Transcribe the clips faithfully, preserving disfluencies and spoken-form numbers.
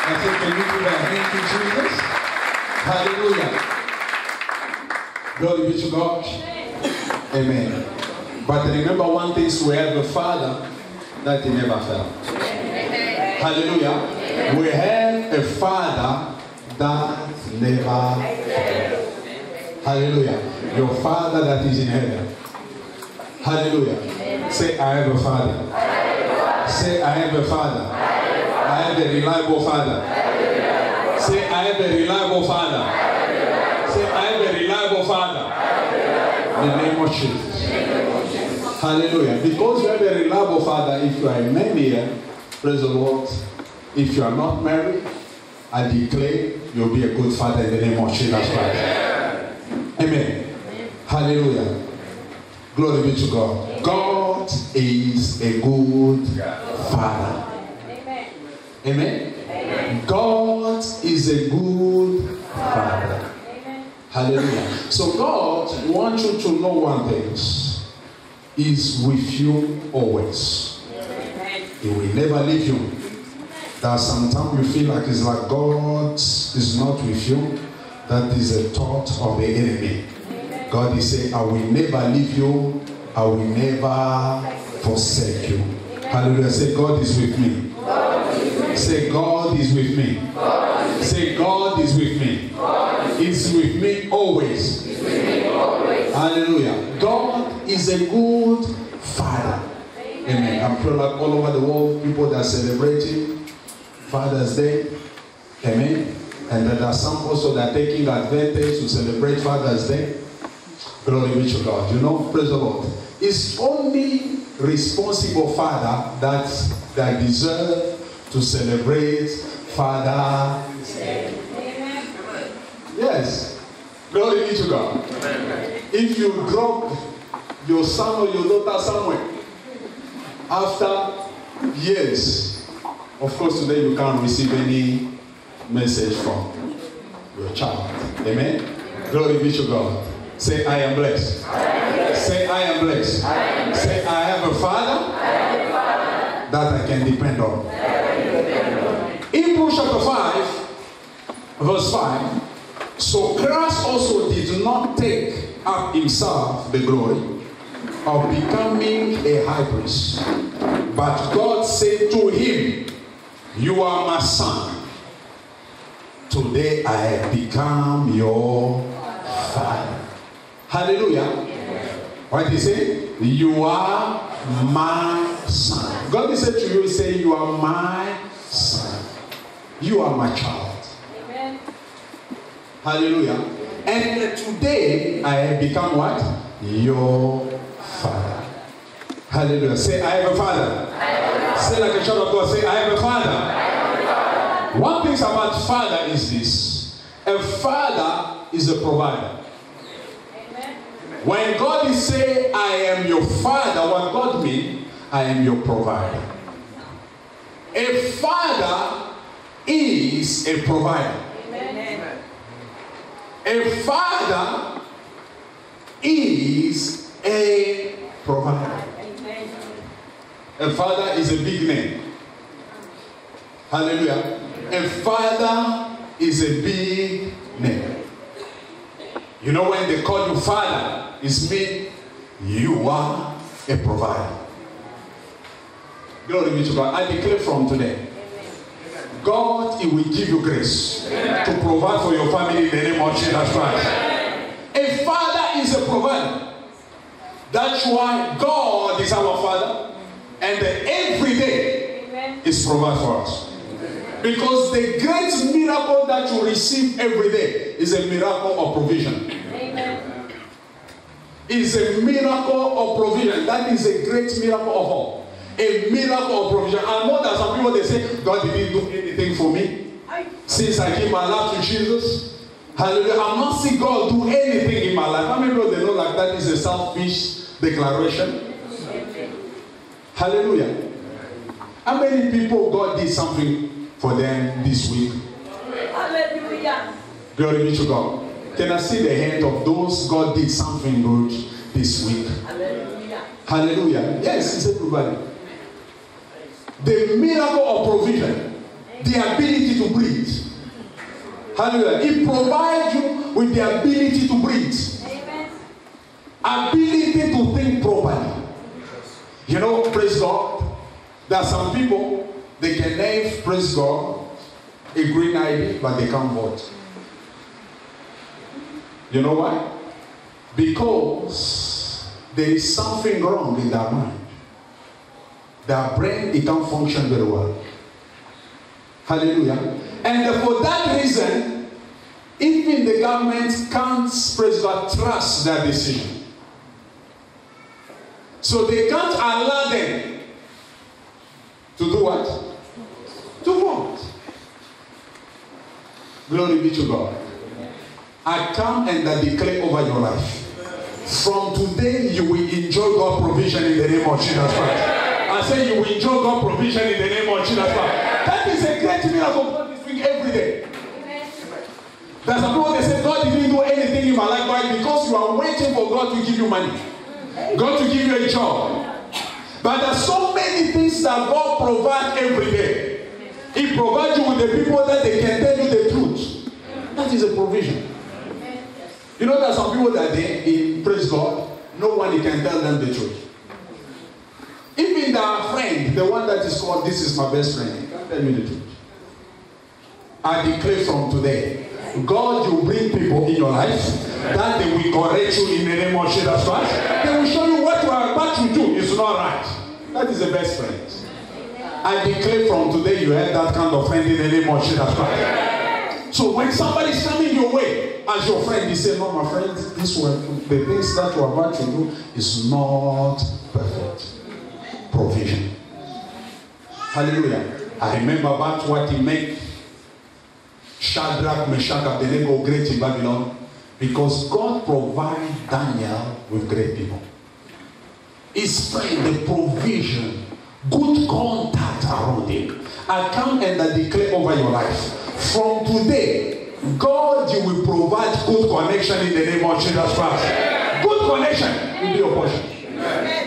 I said, can you give a hand to Jesus? Hallelujah. Glory be to God. Amen. But remember one thing, we have a Father that he never failed. Hallelujah. We have a Father that never failed. Hallelujah. Your Father that is in heaven. Hallelujah. Say, I have a Father. Say, I have a Father. I have a reliable Father. Say, I have a reliable Father. Say, I have a reliable Father. In the name of Jesus. Hallelujah. Because you have a reliable Father, if you are a man here, praise the Lord. If you are not married, I declare you'll be a good father in the name of Jesus Christ. Amen. Hallelujah. Glory be to God. God is a good Father. Amen. Amen. Amen. God is a good Father. Amen. Hallelujah. So God wants you to know one thing. He's with you always. Amen. He will never leave you. That sometimes you feel like it's like God is not with you. That is a thought of the enemy. Amen. God is saying, I will never leave you. I will never forsake you. Amen. Hallelujah. Say, God is with me. God is with me. Say, God is with me. God is Say, God is with me. God is with me always. He's with me always. Hallelujah. God is a good Father. Amen. Amen. I'm praying like all over the world, people that are celebrating Father's Day. Amen. And there are some also that are taking advantage to celebrate Father's Day. Glory be to God. You know, praise the Lord. It's only responsible father that, that deserve to celebrate Father's Day. Amen. Yes. Glory be to God. Amen. If you drop your son or your daughter somewhere, after years, of course today you can't receive any message from your child. Amen. Glory be to God. Say, I am blessed. I am blessed. Say, I am blessed. I am blessed. Say, I have a Father, I have a father that I can depend on. on. Hebrews chapter five, verse five. So Christ also did not take up himself the glory of becoming a high priest, but God said to him, you are my son. Today I have become your Father. Hallelujah. What did he say? You are my son. God said to you, say, you are my son. You are my child. Amen. Hallelujah. And today I have become what? Your Father. Hallelujah. Say, I have a Father. I have a father. Say like a child of God, say, I have a Father. I have a father. One thing about Father is this. A father is a provider. When God is saying, I am your Father, what God means, I am your provider. A father is a provider. Amen. A father is a provider. Amen. A father is a big name. Hallelujah. A father is a big name. You know when they call you Father, it's mean you are a provider. Glory be to God. I declare from today, God, He will give you grace to provide for your family in the name of Jesus Christ. A father is a provider. That's why God is our Father, and every day is provide for us. Because the great miracle that you receive every day is a miracle of provision. Amen. It's a miracle of provision. That is a great miracle of all. A miracle of provision. I know that some people, they say, God didn't do anything for me since I gave my life to Jesus. Hallelujah. I'm not seeing God do anything in my life. How many people they know like that is a selfish declaration? Hallelujah. How many people God did something for them this week? Hallelujah. Glory be to God. Can I see the hand of those God did something good this week? Hallelujah. Hallelujah. Yes, it's everybody. The miracle of provision. the ability to breathe. Hallelujah. He provides you with the ability to breathe. Amen. Ability to think properly. You know, praise God. There are some people, they can name, praise God, a green I D, but they can't vote. You know why? Because there is something wrong in their mind. Their brain, it can't function very well. Hallelujah. And for that reason, even the government can't, praise God, trust their decision. So they can't allow them to do what? To vote. Glory be to God. I come and I declare over your life. From today, you will enjoy God's provision in the name of Jesus Christ. I say you will enjoy God's provision in the name of Jesus Christ. That is a great miracle God is doing every day. There's some people that say God didn't do anything in my life, right? Because you are waiting for God to give you money. God to give you a job. But there are so many things that God provides every day. He provides you with the people that they can tell you the truth. That is a provision. You know there are some people that they, in praise God, no one can tell them the truth. Even their friend, the one that is called, this is my best friend, he can't tell me the truth. I declare from today, God will bring people in your life that they will correct you in the name of Jesus Christ. They will show you what you are about to do is not right. That is the best friend. I declare from today you have that kind of friend in the name of Jesus Christ. So when somebody is coming your way as your friend, you say, no, my friend, this one, the things that you are about to do is not perfect. Provision. Hallelujah. I remember about what he made Shadrach, Meshach, Abednego great in Babylon, because God provided Daniel with great people. His friend, the provision, good contact around him. I come and I declare over your life. From today, God, you will provide good connection in the name of Jesus Christ. Good connection will be your portion.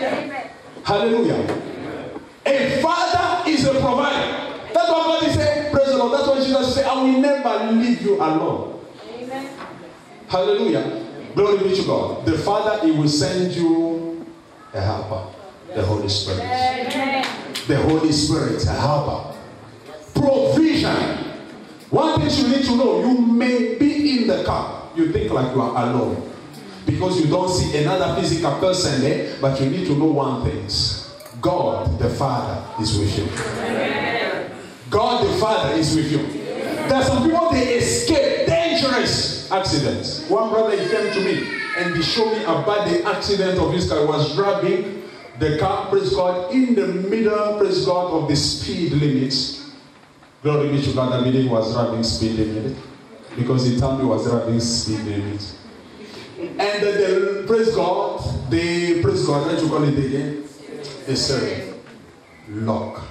Hallelujah. A father is a provider. That's what God is saying. Praise the Lord. That's what Jesus said. I will never leave you alone. Amen. Hallelujah. Glory be to God. The Father, He will send you a helper. The Holy Spirit. Amen. The Holy Spirit, a helper. Provision. One thing you need to know, you may be in the car. You think like you are alone. Because you don't see another physical person there. But you need to know one thing. God, the Father, is with you. Amen. God, the Father, is with you. There are some people, they escape dangerous accidents. One brother, he came to me and he showed me about the accident of his car. He was driving the car, praise God, in the middle, praise God, of the speed limits. Glory be to God. I believe he was driving speed limit because he told me he was driving speed limit. And uh, the, praise God, the praise God, what you call it again? The serve lock.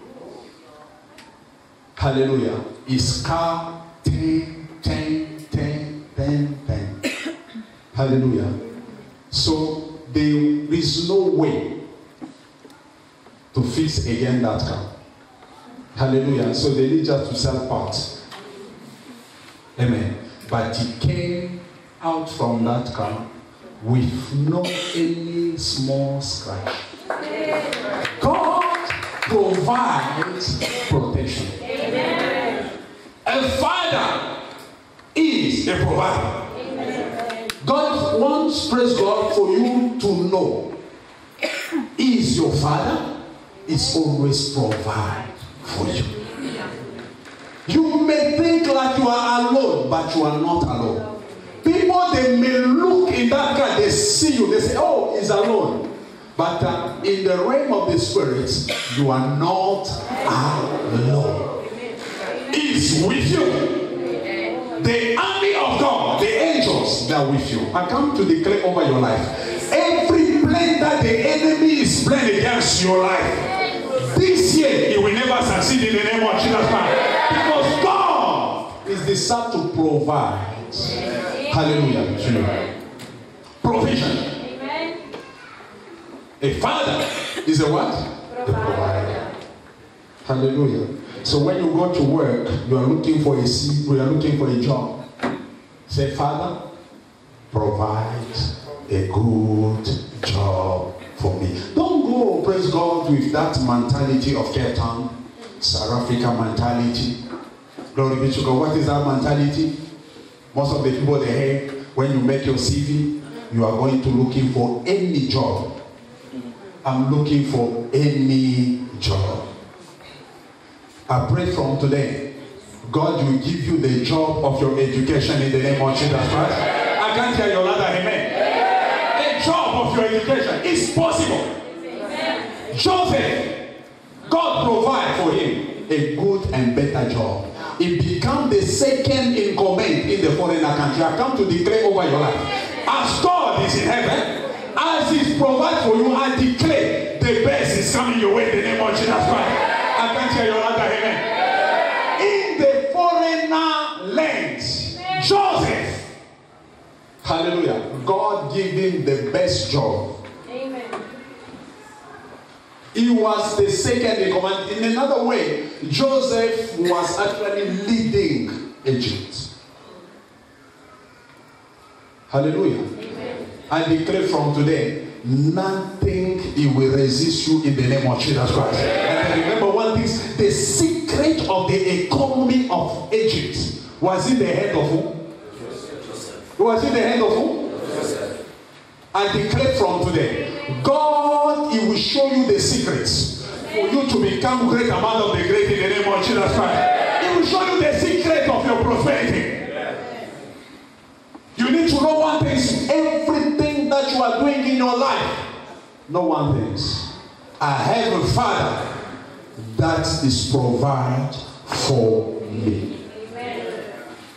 Hallelujah. His car ten, ten, ten, ten, ten. Hallelujah. So there is no way to fix again that car. Hallelujah. So they need just to sell parts. Amen. But he came out from that car with no any small scratch. God provides protection. Amen. A father is a provider. Amen. God wants, praise God, for you to know He is your father, is always provide for you. You may think like you are alone, but you are not alone. People, they may look in that car, they see you, they say, oh, he's alone. But uh, in the realm of the Spirit, you are not alone. He's with you. The army of God, the angels, they are with you. I come to declare over your life. Every plan that the enemy is planning against your life, this year, he will never succeed in the name of Jesus Christ. Because God is the son to provide. Hallelujah. Provision. A father is a what? A provider. Hallelujah. So when you go to work, you are looking for a seat, you are looking for a job. Say, Father, provide a good job for me. Don't go, praise God, with that mentality of Cape Town, South Africa mentality. Glory be to God. What is that mentality? Most of the people they have, when you make your C V, you are going to looking for any job. I'm looking for any job. I pray from today, God will give you the job of your education in the name of Jesus Christ. I can't hear your louder amen. A job of your education is possible. Joseph, God provide for him a good and better job. He became the second in command in the foreigner country. I come to declare over your life. As God is in heaven, as He provides for you, I declare the best is coming your way in the name of Jesus Christ. I can't hear your louder amen. In the foreigner lands, Joseph, hallelujah, God gave him the best job. Amen. He was the second in command. In another way, Joseph was actually leading Egypt. Hallelujah. Amen. I declare from today, nothing he will resist you in the name of Jesus Christ. And remember one thing, the secret of the economy of Egypt was in the hand of who? Joseph. Was in the hand of who? Joseph. I declare from today, God, He will show you the secrets for you to become great among of the great in the name of Jesus Christ. He will show you the secret of your prosperity. You need to know one thing. Everything that you are doing in your life, know one thing. I have a Father that is provide for me. Amen.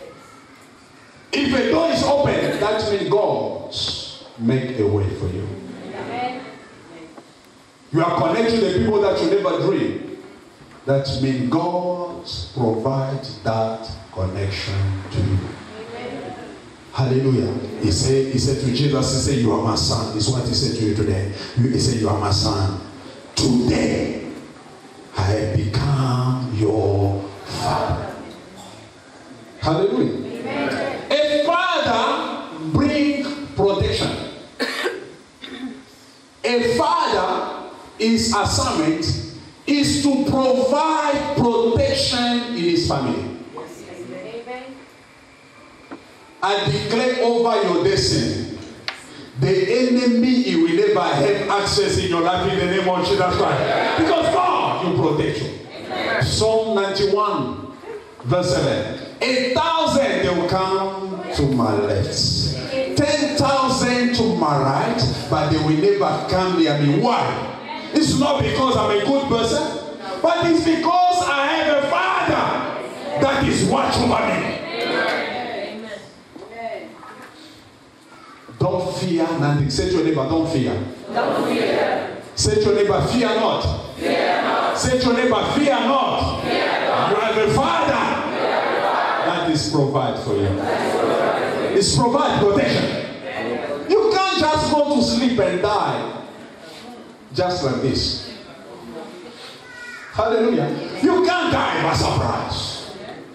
If a door is open, that means God make a way for you. Amen. You are connected to the people that you never dream. That means God provide that connection to you. Hallelujah. He said, he said to Jesus, he said, you are my son. This is what he said to you today. He said, you are my son. Today, I have become your father. Hallelujah. Amen. A father brings protection. A father, his assignment is to provide protection in his family. I declare over your destiny, the enemy, he will never have access in your life in the name of Jesus Christ. Because God will protect you. Amen. Psalm ninety-one, verse seven. A thousand they will come to my left, ten thousand to my right, but they will never come near me. Why? It's not because I'm a good person, but it's because I have a Father that is watching over me. Don't fear nothing. Say to your neighbor, don't fear. Don't fear. Say to your neighbor, fear not. Fear not. Say to your neighbor, fear not. Fear not. You have a Father that is provide for you. It's provide protection. You can't just go to sleep and die just like this. Hallelujah. You can't die by surprise.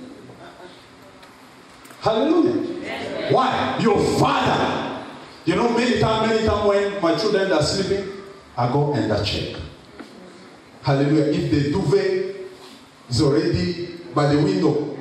Hallelujah. Why? Your Father. You know, many times, many times when my children are sleeping, I go and I check. Hallelujah. If the duvet is already by the window,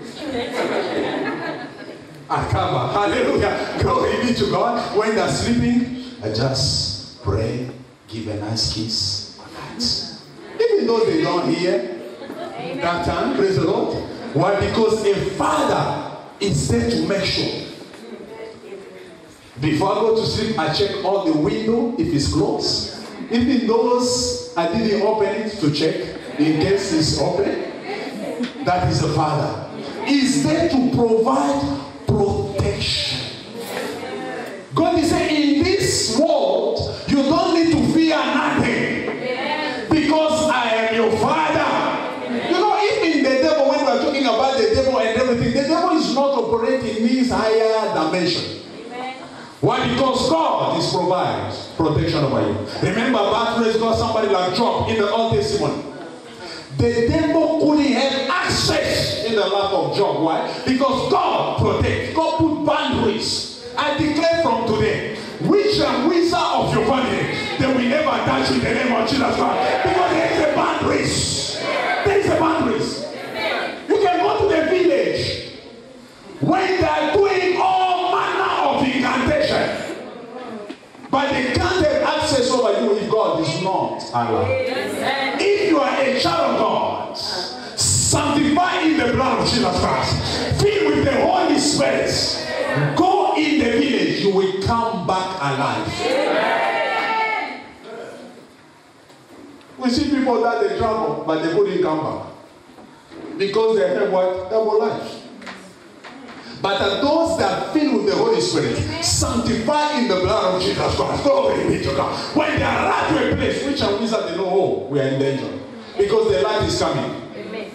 I cover. Hallelujah. Glory be to God. When they're sleeping, I just pray, give a nice kiss. Even though they don't hear that time, praise the Lord. Why? Because a father is there to make sure. Before I go to sleep, I check all the window if it's closed. Even those I didn't open it to check in case it's open. That is the Father. He's there to provide protection. God is saying in this world, you don't need to fear nothing. Because I am your Father. You know, even the devil, when we are talking about the devil and everything, the devil is not operating in this higher dimension. Why? Because God is provides protection over you. Remember, God praise God, somebody like Job in the Old Testament. the devil couldn't have access in the life of Job. Why? Because God protects. God put boundaries. I declare from today, witch and wizard of your family, they will never touch you in the name of Jesus Christ. Because there is a boundaries. There is a boundaries. You can go to the village when they are doing all manner of incantation, but they can't have access over you if God is not allowed. If you are a child of God, sanctified in the blood of Jesus Christ, filled with the Holy Spirit, go in the village, you will come back alive. Amen. We see people that they travel, but they couldn't come back because they have what? Double life. But uh, those that are filled with the Holy Spirit, sanctified in the blood of Jesus Christ, glory be to God. When they arrive to a place, which and wizard they know, oh, we are in danger because the light is coming. Amen.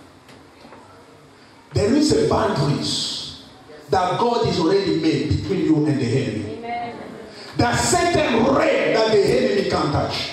There is a boundaries that God is already made between you and the enemy. Amen. That certain ray that the enemy can't touch.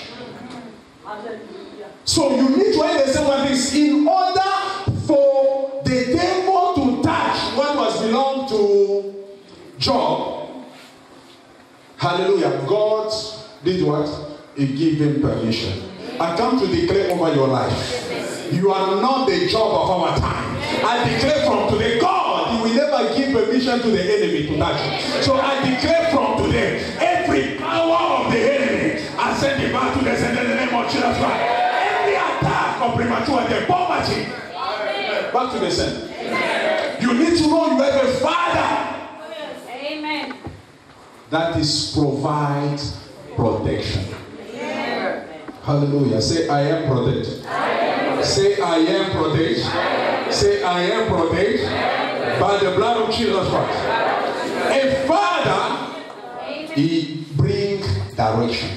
So you need to understand what is in order for the devil to touch what was belonged to Job. Hallelujah. God did what? He gave him permission. I come to declare over your life. You are not the Job of our time. I declare from today, God, He will never give permission to the enemy to touch you. So I declare from today, every power of the enemy, I send it back to the center in the name of Jesus Christ. Every attack of premature death, poverty, back to the center. You need to know you have a Father. Amen. That is provide protection. Amen. Hallelujah. Say, I am protected. I am. Say, I am protected. I am. Say, I am protected by the blood of Jesus Christ. A Father, He brings direction.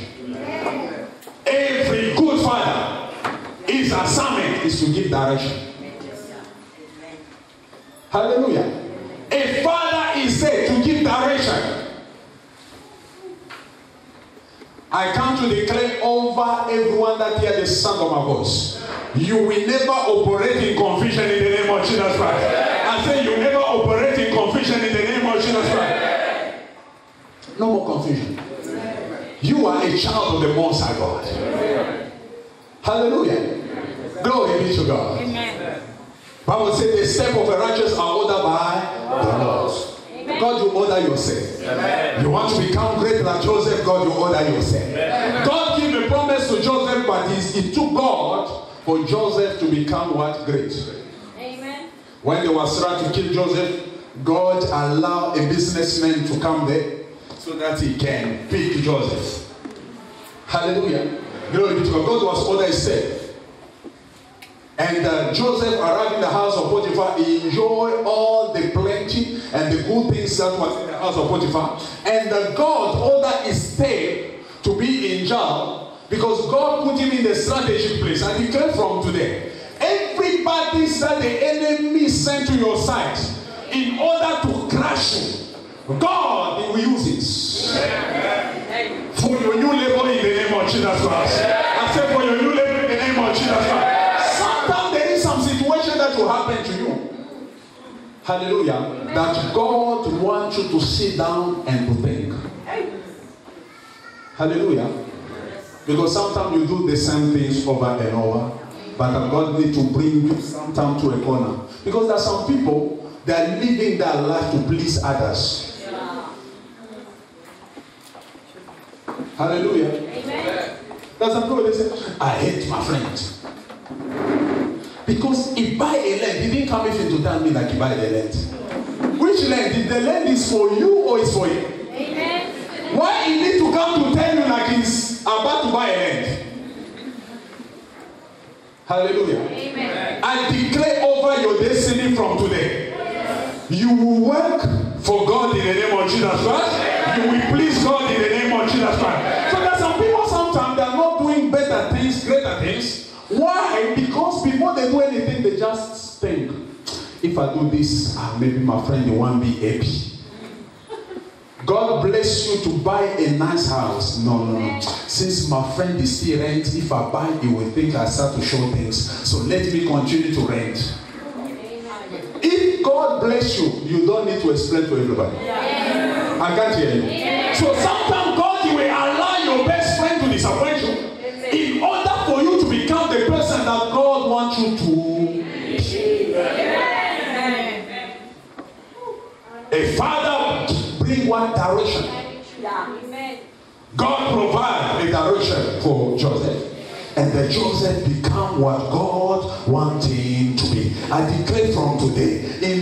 Every good Father, His assignment is to give direction. Hallelujah. A Father is there to give direction. I come to declare over everyone that hears the sound of my voice. You will never operate in confusion in the name of Jesus Christ. I say you never operate in confusion in the name of Jesus Christ. No more confusion. You are a child of the Most High God. Hallelujah. Glory be to God. Amen. Bible says the steps of the righteous are ordered by the Lord. God, you order yourself. Amen. You want to become great like Joseph, God, you order yourself. Amen. God gave a promise to Joseph, but it took God for Joseph to become what? Great. Amen. When they were trying to kill Joseph, God allowed a businessman to come there so that he can pick Joseph. Hallelujah. Glory be to God. God was ordered himself. And uh, Joseph arrived in the house of Potiphar. He enjoyed all the plenty and the good things that was in the house of Potiphar. And uh, God ordered his stay to be in jail because God put him in the strategic place. I declare from today, everybody that the enemy sent to your side in order to crush you, God will use it. Amen. For your new level in the name of Jesus Christ. I said for your new level in the name of Jesus Christ. That will happen to you. Hallelujah. That God wants you to sit down and to think. Hallelujah. Because sometimes you do the same things over and over, but God needs to bring you sometimes to a corner. Because there are some people that are living their life to please others. Hallelujah. Amen. There's some people that say, I hate my friend. Because he buy a land, he didn't come even to tell me like he buy the land. Which land? Did the land is for you or is for him? Amen. Why he need to come to tell you like he's about to buy a land? Hallelujah. Amen. I declare over your destiny from today. Yes. You will work for God in the name of Jesus Christ. You will please God in the name of Jesus Christ. So there are some people sometimes they are not doing better things, greater things. Why? Because before they do anything, they just think, if I do this, ah, maybe my friend won't be happy. God bless you to buy a nice house. No, no, no. Since my friend is still rent, if I buy, he will think I start to show things. So let me continue to rent. If God bless you, you don't need to explain to everybody. Yeah. I can't hear you. Yeah. So sometimes God will allow your best friend to disappoint you in order for you to become the person that God wants you to be. Yeah. A father bring one direction. Yeah. God provide a direction for Joseph. And the Joseph become what God wanted him to be. I declare from today,